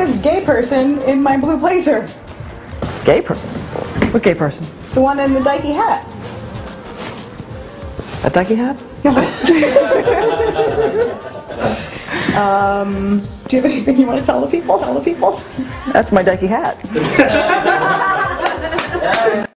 this gay person in my blue blazer. Gay person? What gay person? The one in the dykey hat. A ducky hat? Do you have anything you want to tell the people? That's my ducky hat.